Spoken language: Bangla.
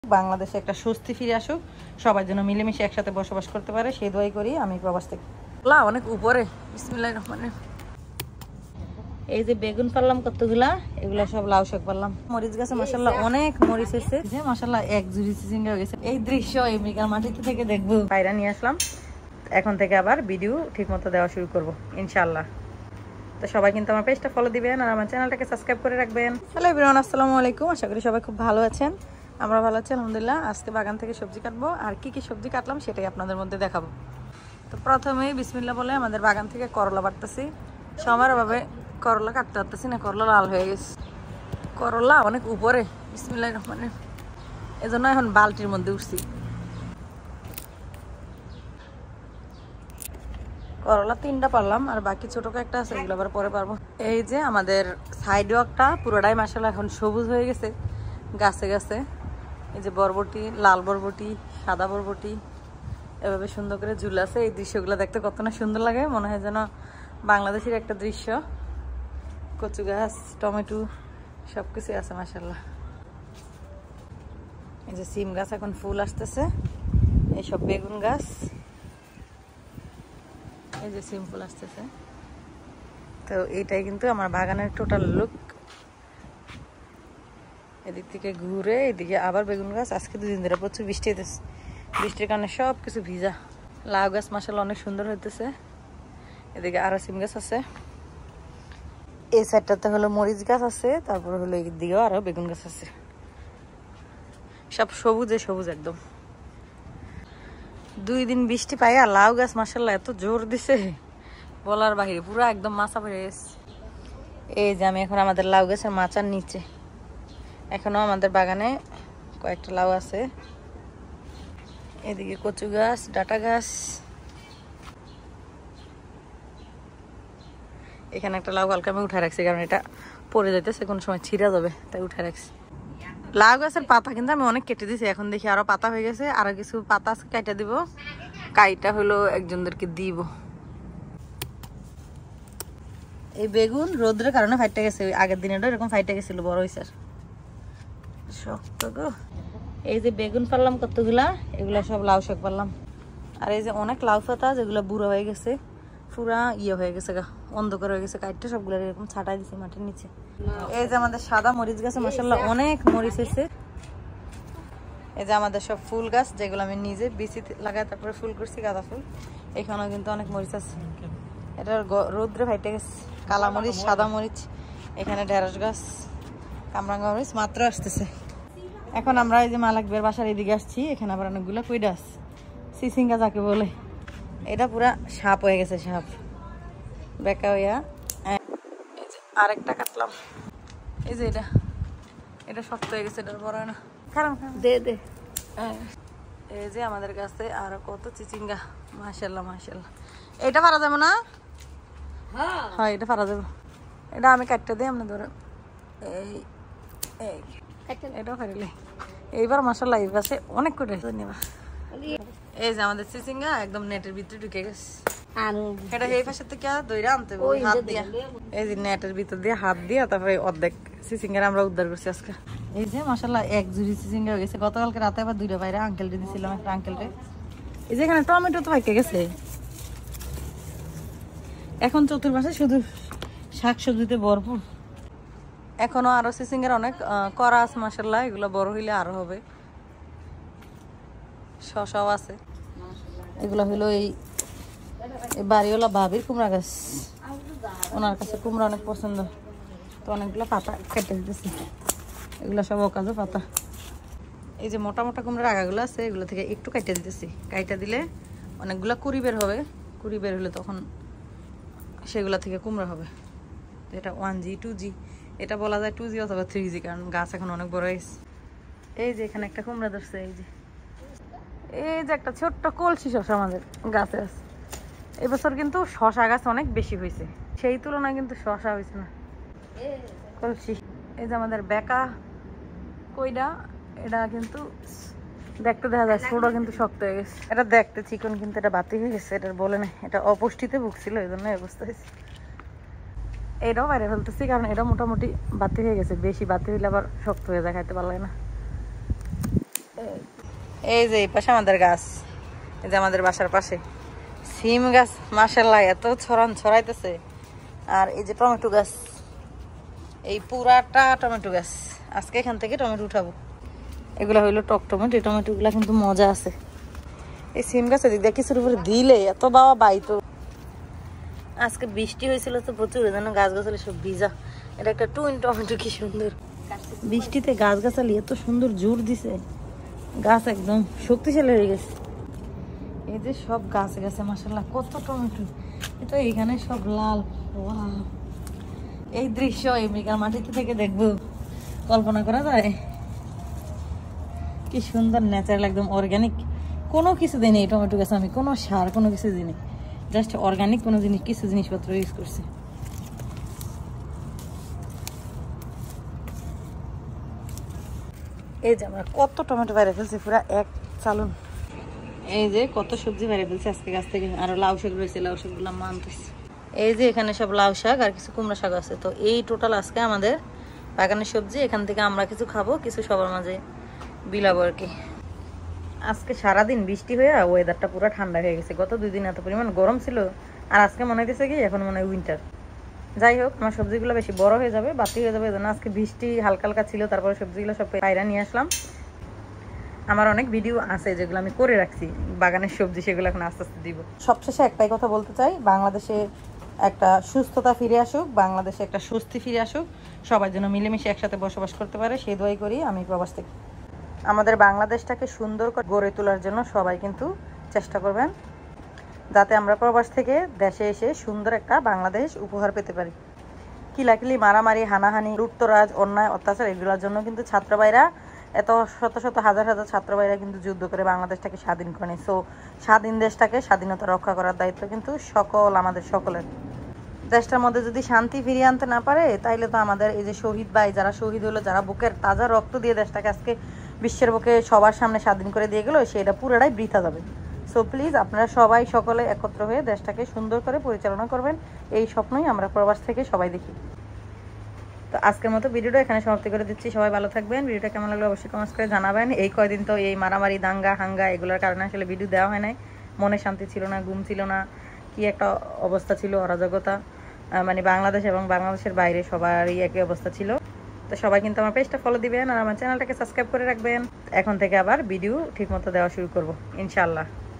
বাংলাদেশে একটা স্বস্তি ফিরে আসুক, সবার জন্য মিলেমিশে একসাথে বসবাস করতে পারে সেই দোয়াই করি আমি প্রবাস থেকে। অনেক উপরে। বিসমিল্লাহির রহমানির রহিম। এই যে বেগুন পারলাম কতগুলা, এগুলা সব লাউ শাক পারলাম। মরিচ গাছে মাশাআল্লাহ অনেক মরিচ এসেছে, যে মাশাআল্লাহ এক জুড়ি চিচিঙ্গা হয়ে গেছে। এই দৃশ্য আমেরিকার মাটিতে থেকে দেখবো। পায়রা নিয়ে আসলাম, এখন থেকে আবার ভিডিও ঠিক মতো দেওয়া শুরু করবো ইনশাআল্লাহ। তো সবাই কিন্তু আমার পেজটা ফলো দিবেন আর আমার চ্যানেলটাকে সাবস্ক্রাইব করে রাখবেন। হ্যালো এভরিওয়ান, আসসালামু আলাইকুম। আশা করি সবাই খুব ভালো আছেন, আমরা ভালো আছি আলহামদুলিল্লাহ। আজকে বাগান থেকে সবজি কাটবো, আর কি কি সবজি কাটলাম সেটাই আপনাদের মধ্যে দেখাবো। তো প্রথমেই বিসমিল্লাহ বলে আমাদের বাগান থেকে করলা বাড়তেছি। সময়ের অভাবে করলা কাটতে পারতেছি না, করলা লাল হয়ে গেছে। করলা অনেক উপরে। বিসমিল্লাহির রহমানির রহিম। এজন্য এখন বালতির মধ্যে উঠছি। করলা 3টা পারলাম, আর বাকি ছোট একটা আছে, এগুলো আবার পরে পারবো। এই যে আমাদের সাইডও একটা পুরোটাই মাশাআল্লাহ এখন সবুজ হয়ে গেছে গাছে গাছে। এই যে বরবটি, লাল বরবটি, সাদা বরবটি এভাবে সুন্দর করে ঝুলাছে। এই দৃশ্যগুলো দেখতে কত না সুন্দর লাগে, মনে হয় যেন বাংলাদেশের একটা দৃশ্য। কচু গাছ, টমেটো সবকিছু আছে মাশাআল্লাহ। এই যে সিম গাছ এখন ফুল আসতেছে, এইসব বেগুন গাছ, এই যে সিম ফুল আসতেছে। তো এইটাই কিন্তু আমার বাগানের টোটাল লুক। এদিক থেকে ঘুরে এদিকে আবার বেগুন গাছ। আজকে 2 দিন ধরে প্রচুর বৃষ্টি হইতেছে, বৃষ্টির কারণে সব কিছু ভিজা। লাউ গাছ মাশাআল্লাহ অনেক সুন্দর হইতেছে। এদিকে আরো সিম গাছ আছে, এই সাইডটাতে হলো মরিচ গাছ আছে, তারপর হলো এই দিকেও আরো বেগুন গাছ আছে। সব সবুজে সবুজ একদম। 2 দিন বৃষ্টি পাই আর লাউ গাছ মাশাআল্লাহ এত জোর দিছে বলার বাহিরে, পুরো একদম মাচা পড়ে গেছে। এই যে আমি এখন আমাদের লাউ গাছের মাচার নিচে, এখনো আমাদের বাগানে কয়েকটা লাউ আছে। এদিকে কচু গাছ, ডাটা গাছ, এখানে একটা লাউ হালকা আমি উঠায় রাখছি, কারণ এটা পড়ে যাইতেছে কোন সময় ছিঁড়া যাবে, তাই উঠায় রাখছি। লাউ গাছের পাতা কিন্তু আমি অনেক কেটে দিছি, এখন দেখি আরো পাতা হয়ে গেছে। আরো কিছু পাতা কাইটা দিব, কাইটা হলো একজনদেরকে দিব। এই বেগুন রোদ্রের কারণে ফাইটে গেছে, আগের দিনেটা এরকম ফাইটে গেছিল, বড় হয়েছে শক্ত গো। এই যে বেগুন পারলাম কতগুলা, এগুলা সব লাউ শাক পারলাম। আর এই যে অনেক লাউ পাতা যেগুলো বুড়ো হয়ে গেছে, পুরা ইয়ে হয়ে গেছে গা, অন্ধকার হয়ে গেছে, কাইটটা সবগুলো এরকম ছাটাই দিছি মাটির নিচে। এই যে আমাদের সাদা মরিচ গাছে মাশাআল্লাহ অনেক মরিচ হয়েছে। এই যে আমাদের সব ফুল গাছ, যেগুলো আমি নিজে বিচি লাগাই তারপরে ফুল করছি, গাঁদা ফুল। এখানেও কিন্তু অনেক মরিচ আছে, এটা রোদ্রে ফাইটে গেছে। কালা মরিচ, সাদা মরিচ, এখানে ঢেঁড়স গাছ, কামরাঙ্গা মরিচ মাত্র আসতেছে। এখন আমরা এই যে মালাকবের বাসার এদিকে আসছি, এখানে আবার অনেকগুলো কুই গাছ, চিচিঙ্গা যাকে বলে। এটা পুরা সাপ হয়ে গেছে, সাপ বেকা হইয়া। আরেকটা কাটলাম, এই যে এটা শক্ত হয়ে গেছে, এটা বড় না, খারাপ দে দে। এই যে আমাদের কাছে আরো কত চিচিঙ্গা, মাশাআল্লাহ মাশাআল্লাহ। এটা পারা যাবে না? হ্যাঁ এটা পারা যাবে। এটা আমি কাটতে দিই, আপনি ধরেন। এই এটাও খাইলে এইবার মাশাআল্লাহ এই পাশে অনেক করে ধন্যবাদ। এই যে আমাদের চিচিঙ্গা একদম নেটের ভিতরে ঢুকে গেছে। এটা এই পাশে থেকে দইরা আনতে হবে হাত দিয়া। এই যে নেটের ভিতর দিয়ে হাত দিয়া তারপরে অর্ধেক চিচিঙ্গা আমরা উদ্ধার করছি আজকে। এই যে মাশাআল্লাহ এক জুড়ি চিচিঙ্গা হয়ে গেছে। গতকালকে রাতে আবার 2টা বাইরে আঙ্কেলকে দিয়েছিলাম, একটা আঙ্কেলকে। এই যে এখানে টমেটো তো পাইকে গেছে। এখন চতুর্পাশে শুধু শাকসবজিতে ভরপুর। এখনো আরো চিচিঙ্গার অনেক করা আছে মাশাআল্লাহ, এগুলো বড় হইলে আরো হবে। শসাও আছে। এগুলো হলো এই বাড়িওয়ালা ভাবির কুমড়া গাছ, ওনার কাছে কুমড়া অনেক পছন্দ, তো অনেকগুলো পাতা কেটে দিতেছি। এগুলো সব ওকাজো পাতা। এই যে মোটা মোটা কুমড়ার আগাগুলো আছে, এগুলো থেকে একটু কাইটে দিতেছি। কাইটা দিলে অনেকগুলো কুড়ি বের হবে, কুড়ি বের হলে তখন সেগুলো থেকে কুমড়া হবে। এটা 1G 2G, এটা বলা যায় 2G অথবা 3G, কারণ গাছ এখন অনেক বড় হয়েছে। এই যে এখানে একটা কুমড়া ধরছে, এই যে একটা ছোট্ট কলসি শসা আমাদের গাছে আছে। এবছর কিন্তু শসা গাছ অনেক বেশি হয়েছে, সেই তুলনায় কিন্তু শসা হয়েছে না। কলসি। এই যে আমাদের বেকা কইডা, এটা কিন্তু দেখতে দেখা যায় ছোট, কিন্তু শক্ত হয়ে গেছে। এটা দেখতে চিকন, কিন্তু এটা বাতি হয়ে গেছে। এটা বলে না, এটা অপুষ্টিতে ভুগছিল, এই জন্য অবস্থা হয়েছে। এটাও বাইরে ফেলতেছি, কারণ এটা মোটামুটি বাতি হয়ে গেছে। বেশি বাতি হইলে আবার শক্ত হয়ে যায়, খাইতে ভালো লাগে না। এই যে এই পাশে আমাদের গাছ, এই যে আমাদের বাসার পাশে সিম গাছ, মাশাআল্লাহ এত ছড়াইতেছে। আর এই যে টমেটো গাছ, এই পুরাটা টমেটো গাছ। আজকে এখান থেকে টমেটো উঠাবো। এগুলা হইলো টক টমেটো, এই টমেটো গুলা কিন্তু মজা আছে। এই সিম গাছের দিক দিয়ে কিছুর উপরে দিলে এত বাবা বাইতো। আজকে বৃষ্টি হয়েছিল তো প্রচুর, যেন গাছ গাছালি সব ভিজা। এটা একটা টুইন টমেটো, কি সুন্দর বৃষ্টিতে গাছ গাছালি এত সুন্দর জোর দিছে, গাছ একদম শক্তিশালী হয়ে গেছে। এই যে সব গাছে গাছে মাশাআল্লাহ কত টমেটো। এটা এইখানে সব লাল। ওয়াও, এই দৃশ্য আমেরিকার মাটিতে থেকে দেখবো, কল্পনা করা যায়? কি সুন্দর ন্যাচারাল, একদম অর্গানিক। কোনো কিছু দিই নেই টমেটো গাছে, আমি কোনো সার কোনো কিছু দিই নেই, জাস্ট অর্গানিক কোনো জিনিস, কিছু জিনিসপত্র ইউজ করছি। এই যে আমরা কত টমেটো বাইরে ফেলছি, পুরা এক চালুন। এই যে কত সবজি বাইরে ফেলছি আজকে গাছ থেকে। আরো লাউ শাক রয়েছে, লাউ শাক গুলো মানতেছে। এই যে এখানে সব লাউ শাক আর কিছু কুমড়া শাক আছে। তো এই টোটাল আজকে আমাদের বাগানের সবজি। এখান থেকে আমরা কিছু খাবো, কিছু সবার মাঝে বিলাবো আর কি। আজকে সারাদিন বৃষ্টি হয়ে ওয়েদারটা পুরো ঠান্ডা হয়ে গেছে। গত 2 দিন এত পরিমাণ গরম ছিল, আর আজকে মনে হইতেছে কি এখন মনে হয় উইন্টার। যাই হোক, আমার সবজিগুলো বেশি বড় হয়ে যাবে, বাতি হয়ে যাবে, এজন্য আজকে বৃষ্টি হালকা হালকা ছিল। তারপরে সবজিগুলো সব পায়রা নিয়ে আসলাম। আমার অনেক ভিডিও আছে যেগুলো আমি করে রাখছি বাগানের সবজি, সেগুলো এখন আস্তে আস্তে দিব। সবশেষে একটাই কথা বলতে চাই, বাংলাদেশে একটা সুস্থতা ফিরে আসুক, বাংলাদেশে একটা স্বস্তি ফিরে আসুক, সবার জন্য মিলেমিশে একসাথে বসবাস করতে পারে, সেই দোয়াই করি আমি প্রবাস থেকে। আমাদের বাংলাদেশটাকে সুন্দর করে গড়ে তোলার জন্য সবাই কিন্তু চেষ্টা করবেন, যাতে আমরা প্রবাস থেকে দেশে এসে সুন্দর একটা বাংলাদেশ উপহার পেতে পারি। কিলাকিলি, মারামারি, হানাহানি, লুটতরাজ, অন্যায়, অত্যাচার এগুলোর জন্য কিন্তু ছাত্র ভাইরা, এত শত শত হাজার হাজার ছাত্র ভাইরা কিন্তু যুদ্ধ করে বাংলাদেশটাকে স্বাধীন করে। সো স্বাধীন দেশটাকে, স্বাধীনতা রক্ষা করার দায়িত্ব কিন্তু আমাদের সকলের। দেশটার মধ্যে যদি শান্তি ফিরিয়ে আনতে না পারে, তাইলে তো আমাদের এই যে শহীদ ভাই যারা শহীদ হলো, যারা বুকের তাজা রক্ত দিয়ে দেশটাকে আজকে বিশ্বের বুকে সবার সামনে স্বাধীন করে দিয়ে গেলো, সেটা পুরোটাই বৃথা যাবে। সো প্লিজ আপনারা সবাই সকলে একত্র হয়ে দেশটাকে সুন্দর করে পরিচালনা করবেন, এই স্বপ্নই আমরা প্রবাস থেকে সবাই দেখি। তো আজকের মতো ভিডিওটা এখানে সমাপ্তি করে দিচ্ছি। সবাই ভালো থাকবেন। ভিডিওটা কেমন লাগলো অবশ্যই কমেন্টস করে জানাবেন। এই কয়দিন তো এই মারামারি, দাঙ্গা হাঙ্গা এগুলোর কারণে আসলে ভিডিও দেওয়া হয় নাই। মনে শান্তি ছিল না, ঘুম ছিল না, কি একটা অবস্থা ছিল, অরাজকতা। মানে বাংলাদেশ এবং বাংলাদেশের বাইরে সবারই একই অবস্থা ছিল। তো সবাই কিন্তু আমার পেজটা ফলো দিবেন আর আমার চ্যানেলটাকে সাবস্ক্রাইব করে রাখবেন। এখন থেকে আবার ভিডিও ঠিকমতো দেওয়া শুরু করব ইনশাআল্লাহ।